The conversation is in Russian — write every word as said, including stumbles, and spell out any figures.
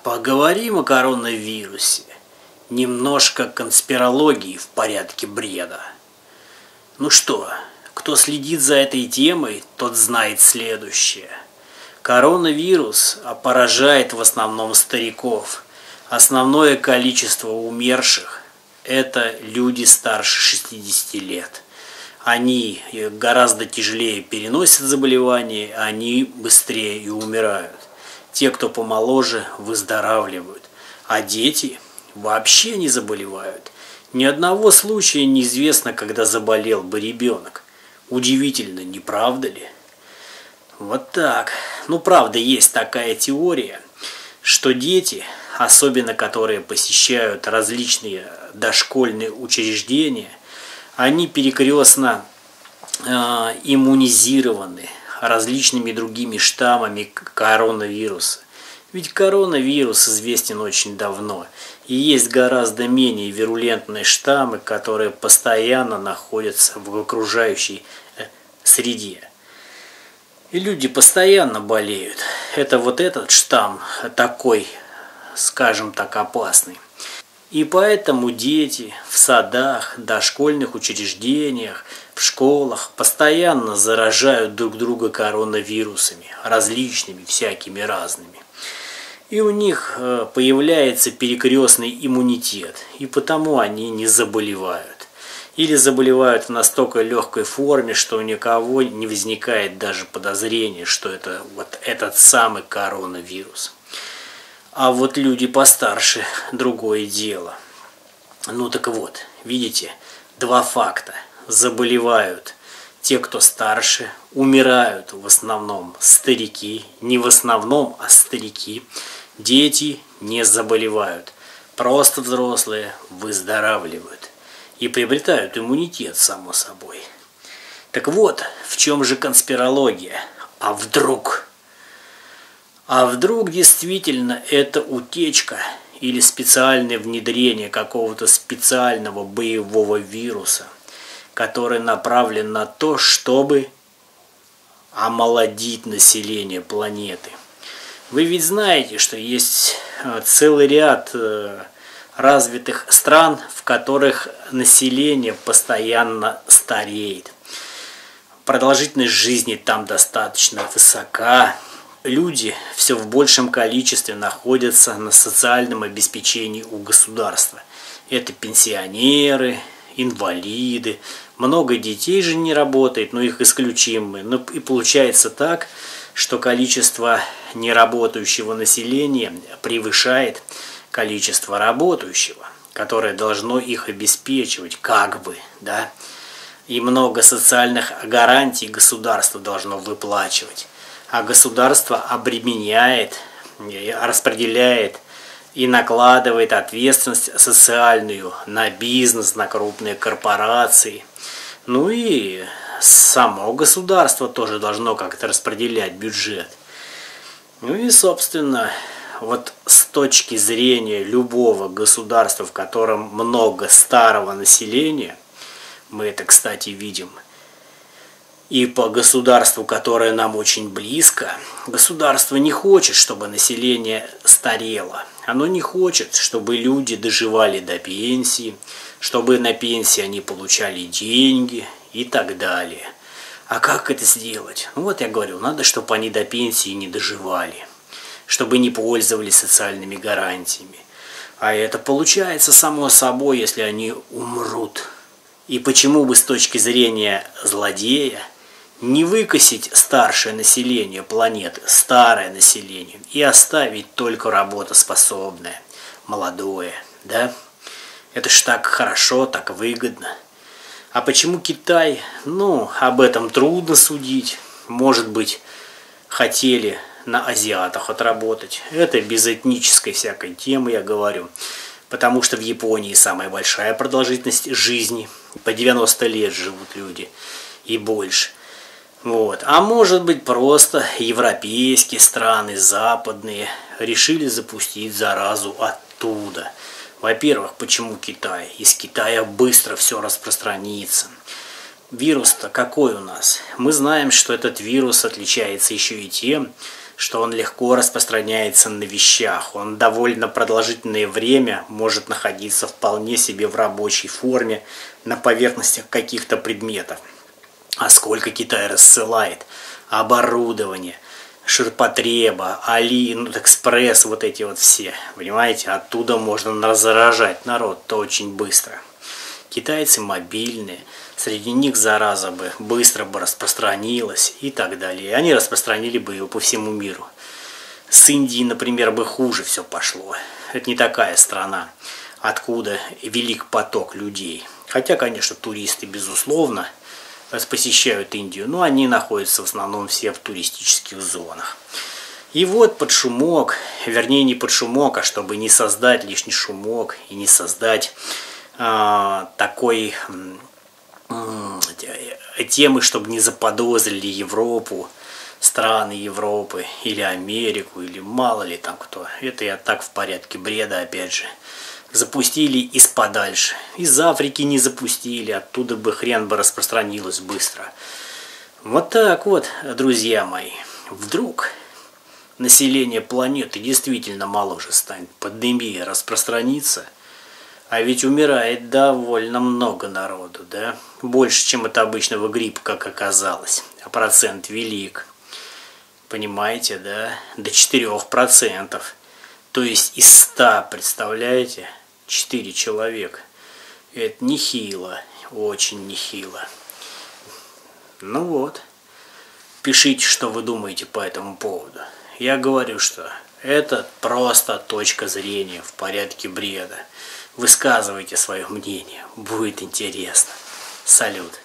Поговорим о коронавирусе. Немножко конспирологии в порядке бреда. Ну что, кто следит за этой темой, тот знает следующее. Коронавирус поражает в основном стариков. Основное количество умерших – это люди старше шестидесяти лет. Они гораздо тяжелее переносят заболевания, они быстрее и умирают. Те, кто помоложе, выздоравливают, а дети вообще не заболевают. Ни одного случая неизвестно, когда заболел бы ребенок. Удивительно, не правда ли? Вот так. Ну, правда, есть такая теория, что дети, особенно которые посещают различные дошкольные учреждения, они перекрестно э, иммунизированы различными другими штаммами коронавируса. Ведь коронавирус известен очень давно, и есть гораздо менее вирулентные штаммы, которые постоянно находятся в окружающей среде. И люди постоянно болеют. Это вот этот штамм такой, скажем так, опасный. И поэтому дети в садах, дошкольных учреждениях, в школах постоянно заражают друг друга коронавирусами, различными, всякими разными. И у них появляется перекрестный иммунитет, и потому они не заболевают. Или заболевают в настолько легкой форме, что у никого не возникает даже подозрения, что это вот этот самый коронавирус. А вот люди постарше – другое дело. Ну так вот, видите, два факта. Заболевают те, кто старше, умирают в основном старики, не в основном, а старики. Дети не заболевают, просто взрослые выздоравливают и приобретают иммунитет, само собой. Так вот, в чем же конспирология? А вдруг... А вдруг действительно это утечка или специальное внедрение какого-то специального боевого вируса, который направлен на то, чтобы омолодить население планеты. Вы ведь знаете, что есть целый ряд развитых стран, в которых население постоянно стареет. Продолжительность жизни там достаточно высока. Люди все в большем количестве находятся на социальном обеспечении у государства. Это пенсионеры, инвалиды, много детей же не работает, но их исключим мы. Ну, и получается так, что количество неработающего населения превышает количество работающего, которое должно их обеспечивать, как бы, да. И много социальных гарантий государство должно выплачивать. А государство обременяет, распределяет и накладывает ответственность социальную на бизнес, на крупные корпорации. Ну и само государство тоже должно как-то распределять бюджет. Ну и, собственно, вот с точки зрения любого государства, в котором много старого населения, мы это, кстати, видим, и по государству, которое нам очень близко, государство не хочет, чтобы население старело. Оно не хочет, чтобы люди доживали до пенсии, чтобы на пенсии они получали деньги и так далее. А как это сделать? Ну вот я говорю, надо, чтобы они до пенсии не доживали, чтобы не пользовались социальными гарантиями. А это получается само собой, если они умрут. И почему бы с точки зрения злодея не выкосить старшее население планеты, старое население, и оставить только работоспособное, молодое, да? Это ж так хорошо, так выгодно. А почему Китай? Ну, об этом трудно судить. Может быть, хотели на азиатах отработать. Это без этнической всякой темы, я говорю. Потому что в Японии самая большая продолжительность жизни. По девяносто лет живут люди и больше. Вот. А может быть, просто европейские страны, западные, решили запустить заразу оттуда. Во-первых, почему Китай? Из Китая быстро все распространится. Вирус-то какой у нас? Мы знаем, что этот вирус отличается еще и тем, что он легко распространяется на вещах. Он довольно продолжительное время может находиться вполне себе в рабочей форме на поверхностях каких-то предметов. А сколько Китай рассылает оборудование, ширпотреба, Алиэкспресс, вот эти вот все, понимаете, оттуда можно заражать народ-то очень быстро. Китайцы мобильные, среди них зараза бы быстро бы распространилась и так далее. Они распространили бы его по всему миру. С Индией, например, бы хуже все пошло. Это не такая страна, откуда велик поток людей. Хотя, конечно, туристы, безусловно, посещают Индию, но они находятся в основном все в туристических зонах. И вот под шумок, вернее не под шумок, а чтобы не создать лишний шумок и не создать э, такой э, темы, чтобы не заподозрили Европу, страны Европы или Америку, или мало ли там кто. Это я так в порядке бреда, опять же. Запустили из подальше. Из Африки не запустили, оттуда бы хрен бы распространилось быстро. Вот так вот, друзья мои. Вдруг население планеты действительно мало уже станет, пандемия распространится, а ведь умирает довольно много народу, да? Больше, чем от обычного гриппа, как оказалось. А процент велик. Понимаете, да? До четырёх процентов. То есть из ста, представляете? четыре человека. Это нехило, очень нехило. Ну вот. Пишите, что вы думаете по этому поводу. Я говорю, что это просто точка зрения в порядке бреда. Высказывайте свое мнение. Будет интересно. Салют.